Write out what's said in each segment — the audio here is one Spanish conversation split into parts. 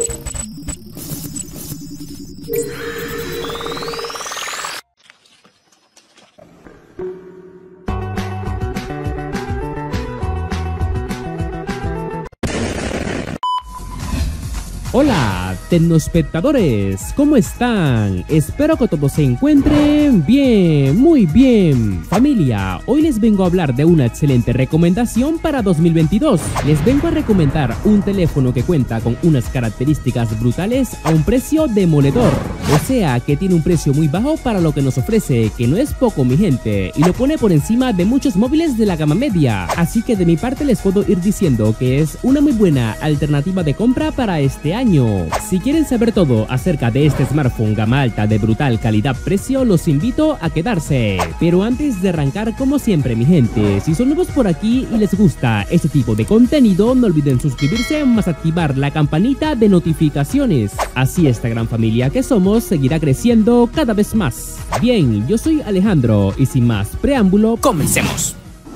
Hola, tecnoespectadores, ¿cómo están? Espero que todos se encuentren bien, muy bien. Familia, hoy les vengo a hablar de una excelente recomendación para 2022. Les vengo a recomendar un teléfono que cuenta con unas características brutales a un precio demoledor. O sea, que tiene un precio muy bajo para lo que nos ofrece, que no es poco, mi gente, y lo pone por encima de muchos móviles de la gama media. Así que de mi parte les puedo ir diciendo que es una muy buena alternativa de compra para este año. Si quieren saber todo acerca de este smartphone gama alta de brutal calidad-precio, los invito a quedarse. Pero antes de arrancar, como siempre, mi gente, si son nuevos por aquí y les gusta este tipo de contenido, no olviden suscribirse más activar la campanita de notificaciones. Así esta gran familia que somos seguirá creciendo cada vez más. Bien, yo soy Alejandro y sin más preámbulo, comencemos.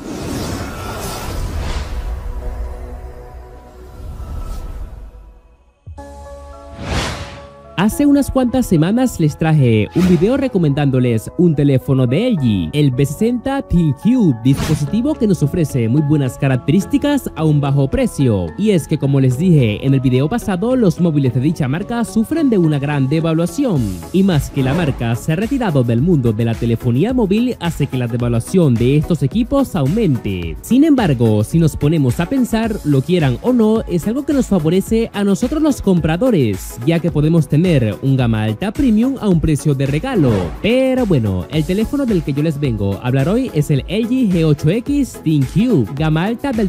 Hace unas cuantas semanas les traje un video recomendándoles un teléfono de LG, el V60 ThinQ, dispositivo que nos ofrece muy buenas características a un bajo precio. Y es que, como les dije en el video pasado, los móviles de dicha marca sufren de una gran devaluación. Y más que la marca se ha retirado del mundo de la telefonía móvil, hace que la devaluación de estos equipos aumente. Sin embargo, si nos ponemos a pensar, lo quieran o no, es algo que nos favorece a nosotros los compradores, ya que podemos tener un gama alta premium a un precio de regalo. Pero bueno, el teléfono del que yo les vengo a hablar hoy es el LG G8X ThinQ, gama alta del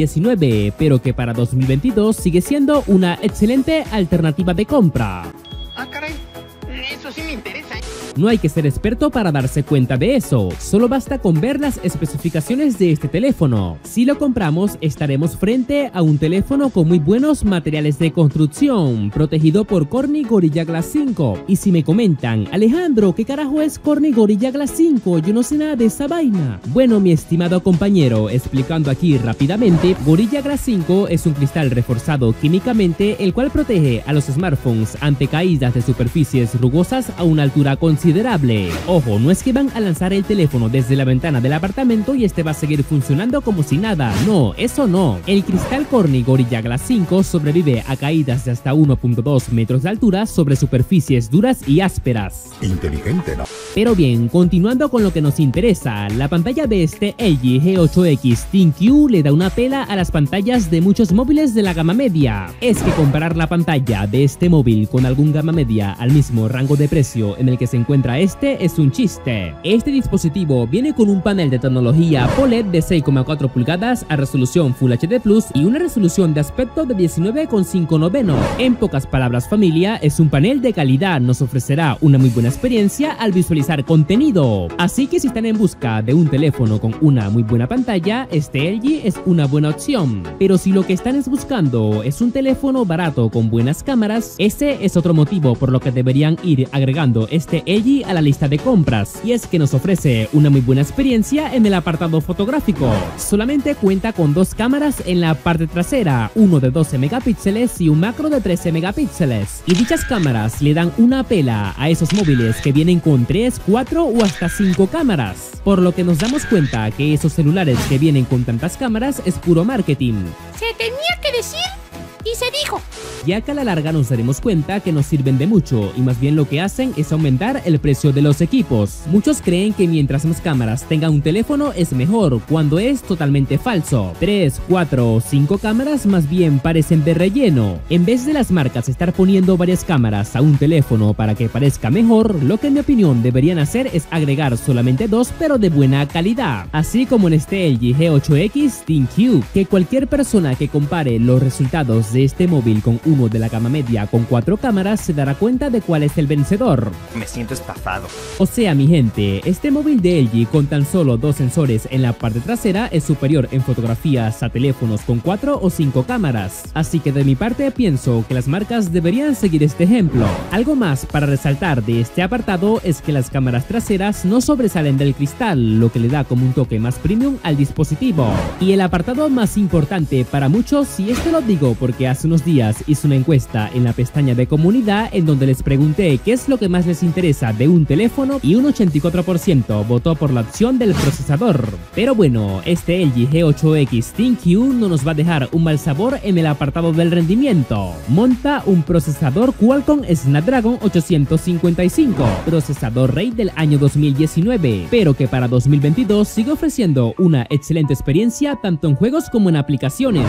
2019, pero que para 2022 sigue siendo una excelente alternativa de compra. Ah, caray, eso sí me interesa. No hay que ser experto para darse cuenta de eso, solo basta con ver las especificaciones de este teléfono. Si lo compramos, estaremos frente a un teléfono con muy buenos materiales de construcción, protegido por Corning Gorilla Glass 5. Y si me comentan, Alejandro, ¿qué carajo es Corning Gorilla Glass 5? Yo no sé nada de esa vaina. Bueno, mi estimado compañero, explicando aquí rápidamente, Gorilla Glass 5 es un cristal reforzado químicamente, el cual protege a los smartphones ante caídas de superficies rugosas a una altura considerable. Ojo, no es que van a lanzar el teléfono desde la ventana del apartamento y este va a seguir funcionando como si nada. No, eso no. El cristal Corning Gorilla Glass 5 sobrevive a caídas de hasta 1.2 metros de altura sobre superficies duras y ásperas. Inteligente, ¿no? Pero bien, continuando con lo que nos interesa, la pantalla de este LG G8X ThinQ le da una pela a las pantallas de muchos móviles de la gama media. Es que comparar la pantalla de este móvil con algún gama media al mismo rango de precio en el que se encuentra este es un chiste. Este dispositivo viene con un panel de tecnología OLED de 6,4 pulgadas a resolución Full HD Plus y una resolución de aspecto de 19,5 noveno. En pocas palabras, familia, es un panel de calidad, nos ofrecerá una muy buena experiencia al visualizar contenido. Así que si están en busca de un teléfono con una muy buena pantalla, este LG es una buena opción. Pero si lo que están buscando es un teléfono barato con buenas cámaras, ese es otro motivo por lo que deberían ir agregando este LG a la lista de compras, y es que nos ofrece una muy buena experiencia en el apartado fotográfico. Solamente cuenta con dos cámaras en la parte trasera, uno de 12 megapíxeles y un macro de 13 megapíxeles, y dichas cámaras le dan una pela a esos móviles que vienen con 3, 4 o hasta 5 cámaras, por lo que nos damos cuenta que esos celulares que vienen con tantas cámaras es puro marketing. Se tenía que decir y se dijo. Ya que a la larga nos daremos cuenta que no sirven de mucho y más bien lo que hacen es aumentar el precio de los equipos. Muchos creen que mientras más cámaras tenga un teléfono es mejor, cuando es totalmente falso. 3, 4 o 5 cámaras más bien parecen de relleno. En vez de las marcas estar poniendo varias cámaras a un teléfono para que parezca mejor, lo que en mi opinión deberían hacer es agregar solamente dos, pero de buena calidad. Así como en este LG G8X ThinQ, que cualquier persona que compare los resultados de este móvil con uno de la gama media con 4 cámaras se dará cuenta de cuál es el vencedor. Me siento estafado. O sea, mi gente, este móvil de LG con tan solo 2 sensores en la parte trasera es superior en fotografías a teléfonos con 4 o 5 cámaras. Así que de mi parte pienso que las marcas deberían seguir este ejemplo. Algo más para resaltar de este apartado es que las cámaras traseras no sobresalen del cristal, lo que le da como un toque más premium al dispositivo. Y el apartado más importante para muchos, y esto lo digo porque que hace unos días hice una encuesta en la pestaña de comunidad en donde les pregunté qué es lo que más les interesa de un teléfono y un 84% votó por la opción del procesador. Pero bueno, este LG G8X ThinQ no nos va a dejar un mal sabor en el apartado del rendimiento. Monta un procesador Qualcomm Snapdragon 855, procesador Rate del año 2019, pero que para 2022 sigue ofreciendo una excelente experiencia tanto en juegos como en aplicaciones.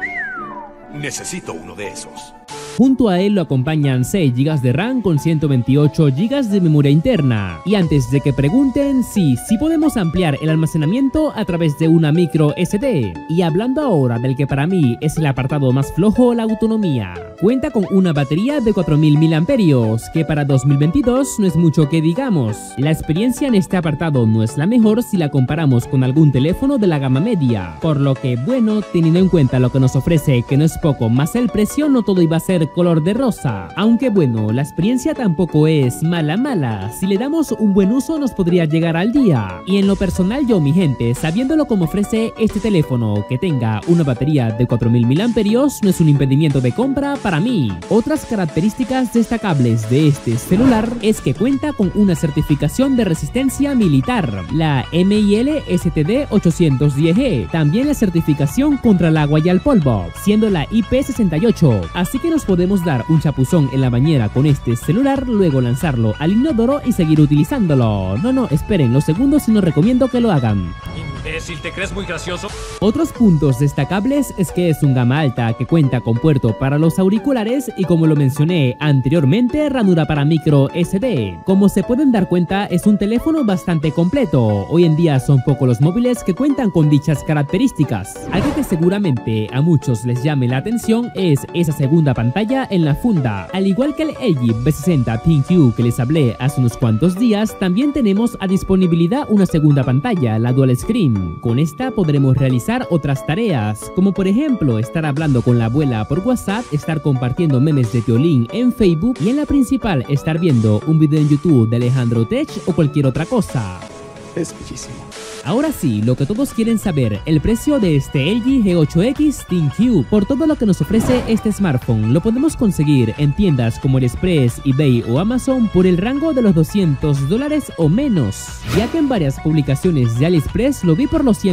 Necesito uno de esos. Junto a él lo acompañan 6 GB de RAM con 128 GB de memoria interna. Y antes de que pregunten, sí podemos ampliar el almacenamiento a través de una micro SD. Y hablando ahora del que para mí es el apartado más flojo, la autonomía. Cuenta con una batería de 4000 mAh, que para 2022 no es mucho que digamos. La experiencia en este apartado no es la mejor si la comparamos con algún teléfono de la gama media. Por lo que bueno, teniendo en cuenta lo que nos ofrece, que no es poco más el precio, no todo iba a ser color de rosa. Aunque bueno, la experiencia tampoco es mala. Si le damos un buen uso nos podría llegar al día. Y en lo personal yo, mi gente, sabiéndolo como ofrece este teléfono, que tenga una batería de 4000 mAh no es un impedimento de compra para mí. Otras características destacables de este celular es que cuenta con una certificación de resistencia militar, la MIL STD 810G, también la certificación contra el agua y el polvo, siendo la IP68, así que nos podemos dar un chapuzón en la bañera con este celular, luego lanzarlo al inodoro y seguir utilizándolo. No, esperen los segundos y no recomiendo que lo hagan. Imbécil, ¿te crees muy gracioso? Otros puntos destacables es que es un gama alta que cuenta con puerto para los auriculares y, como lo mencioné anteriormente, ranura para micro SD. Como se pueden dar cuenta, es un teléfono bastante completo. Hoy en día son pocos los móviles que cuentan con dichas características. Algo que seguramente a muchos les llame la atención es esa segunda pantalla en la funda. Al igual que el LG V60 ThinQ que les hablé hace unos cuantos días, también tenemos a disponibilidad una segunda pantalla, la Dual Screen. Con esta podremos realizar otras tareas, como por ejemplo estar hablando con la abuela por WhatsApp, estar compartiendo memes de violín en Facebook y en la principal estar viendo un video en YouTube de Alejandro Tech o cualquier otra cosa. Es bellísimo. Ahora sí, lo que todos quieren saber, el precio de este LG G8X ThinQ. Por todo lo que nos ofrece este smartphone, lo podemos conseguir en tiendas como AliExpress, eBay o Amazon por el rango de los $200 o menos, ya que en varias publicaciones de AliExpress lo vi por los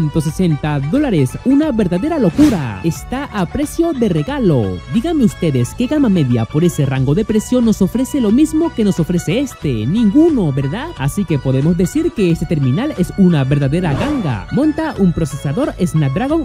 $160, una verdadera locura. Está a precio de regalo. Díganme ustedes qué gama media por ese rango de precio nos ofrece lo mismo que nos ofrece este. Ninguno, ¿verdad? Así que podemos decir que este terminal es una verdadera ganga. Monta un procesador Snapdragon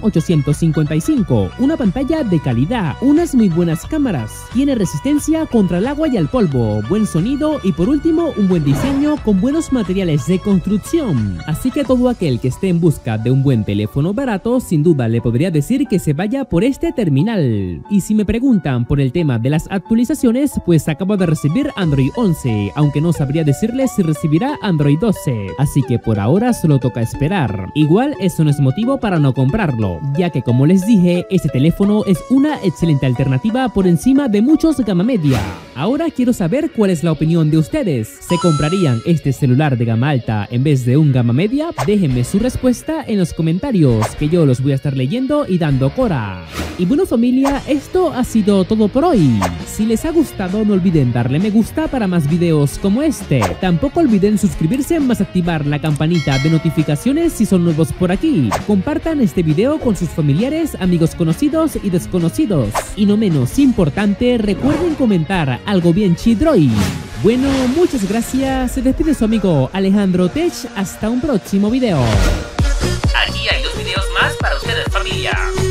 855, una pantalla de calidad, unas muy buenas cámaras, tiene resistencia contra el agua y el polvo, buen sonido y por último un buen diseño con buenos materiales de construcción. Así que todo aquel que esté en busca de un buen teléfono barato, sin duda le podría decir que se vaya por este terminal. Y si me preguntan por el tema de las actualizaciones, pues acabo de recibir Android 11, aunque no sabría decirles si recibirá Android 12, así que por ahora solo toca esperar. Igual eso no es motivo para no comprarlo, ya que como les dije, este teléfono es una excelente alternativa por encima de muchos gama media. Ahora quiero saber cuál es la opinión de ustedes. ¿Se comprarían este celular de gama alta en vez de un gama media? Déjenme su respuesta en los comentarios, que yo los voy a estar leyendo y dando cora. Y bueno familia, esto ha sido todo por hoy. Si les ha gustado no olviden darle me gusta para más videos como este. Tampoco olviden suscribirse más activar la campanita de notificaciones si son nuevos por aquí. Compartan este video con sus familiares, amigos conocidos y desconocidos. Y no menos importante, recuerden comentar algo bien chidroy. Bueno, muchas gracias. Se despide su amigo Alejandro Tech. Hasta un próximo video. Aquí hay 2 videos más para ustedes, familia.